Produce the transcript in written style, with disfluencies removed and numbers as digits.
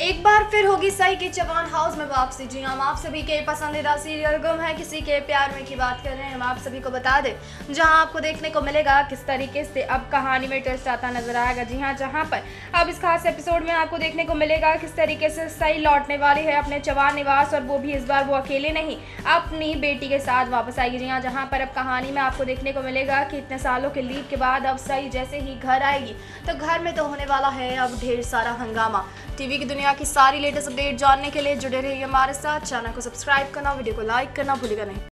एक बार फिर होगी सई के चौहान हाउस में वापसी। जी हम आप सभी के पसंदीदा सीरियल गुम है किसी के प्यार में की बात कर रहे हैं। हम आप सभी को बता दें जहां आपको देखने को मिलेगा किस तरीके से अब कहानी में ट्विस्ट आता नजर आएगा। जी हां, जहां पर अब इस खास एपिसोड में आपको देखने को मिलेगा किस तरीके से सई लौटने वाली है अपने चौहान निवास, और वो भी इस बार वो अकेले नहीं अपनी बेटी के साथ वापस आएगी। जी हां, जहां पर अब कहानी में आपको देखने को मिलेगा कि इतने सालों के लीव के बाद अब सई जैसे ही घर आएगी तो घर में तो होने वाला है अब ढेर सारा हंगामा। टीवी की दुनिया की सारी लेटेस्ट अपडेट जानने के लिए जुड़े रहिए हमारे साथ। चैनल को सब्सक्राइब करना, वीडियो को लाइक करना भूलिएगा नहीं।